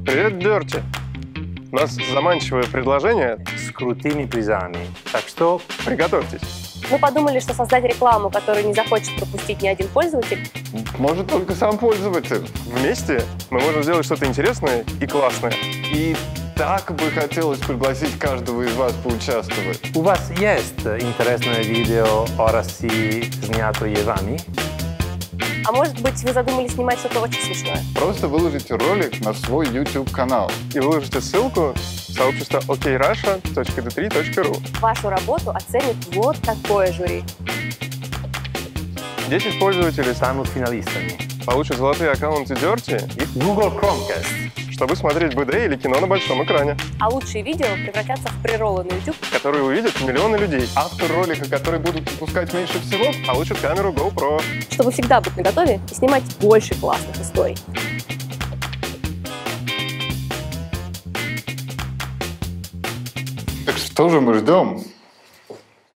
Привет, Dirty. У нас заманчивое предложение. С крутыми призами. Так что Приготовьтесь. Мы подумали, что создать рекламу, которую не захочет пропустить ни один пользователь, Может только сам пользователь. Вместе мы можем сделать что-то интересное и классное. И так бы хотелось пригласить каждого из вас поучаствовать. у вас есть интересное видео о России, снятое вами? а может быть, вы задумали снимать что-то очень смешное. Просто выложите ролик на свой YouTube-канал. И выложите ссылку в сообщество okrussia.d3.ru. Вашу работу оценит вот такое жюри. 10 пользователей Станут финалистами. получат золотые аккаунты Dirty, И Google Chromecast. чтобы смотреть БД или кино на большом экране, А лучшие видео превратятся в прероллы на YouTube. которые увидят миллионы людей. Автор ролика, который будут выпускать меньше всего, Получит камеру GoPro. Чтобы всегда быть наготове и снимать больше классных историй. так что же мы ждем?